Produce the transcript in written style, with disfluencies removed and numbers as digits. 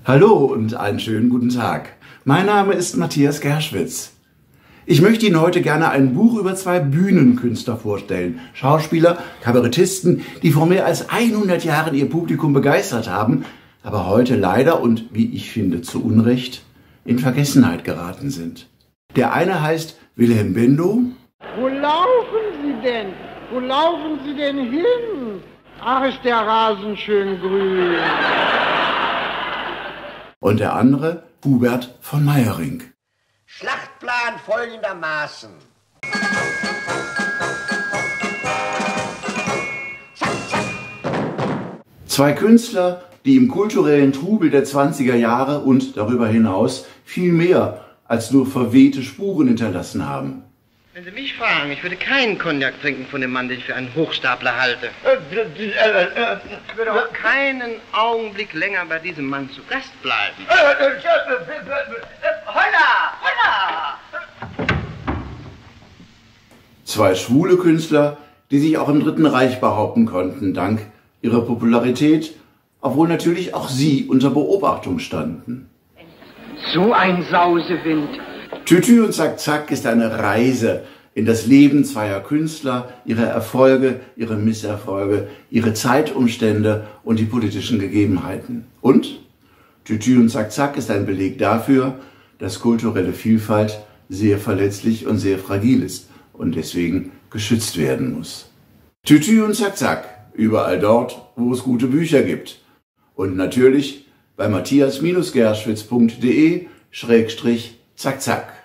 Hallo und einen schönen guten Tag. Mein Name ist Matthias Gerschwitz. Ich möchte Ihnen heute gerne ein Buch über zwei Bühnenkünstler vorstellen. Schauspieler, Kabarettisten, die vor mehr als 100 Jahren ihr Publikum begeistert haben, aber heute leider und wie ich finde zu Unrecht in Vergessenheit geraten sind. Der eine heißt Wilhelm Bendou. Wo laufen Sie denn? Wo laufen Sie denn hin? Ach, ist der Rasen schön grün. Und der andere Hubert von Meyerinck. Schlachtplan folgendermaßen. Zwei Künstler, die im kulturellen Trubel der 20er Jahre und darüber hinaus viel mehr als nur verwehte Spuren hinterlassen haben. Wenn Sie mich fragen, ich würde keinen Cognac trinken von dem Mann, den ich für einen Hochstapler halte. Ich würde auch keinen Augenblick länger bei diesem Mann zu Gast bleiben. Holla! Zwei schwule Künstler, die sich auch im Dritten Reich behaupten konnten, dank ihrer Popularität, obwohl natürlich auch sie unter Beobachtung standen. So ein Sausewind. Tütü und Zack Zack ist eine Reise in das Leben zweier Künstler, ihre Erfolge, ihre Misserfolge, ihre Zeitumstände und die politischen Gegebenheiten. Und Tütü und Zack Zack ist ein Beleg dafür, dass kulturelle Vielfalt sehr verletzlich und sehr fragil ist und deswegen geschützt werden muss. Tütü und Zack Zack, überall dort, wo es gute Bücher gibt. Und natürlich bei matthias-gerschwitz.de/Zack Zack.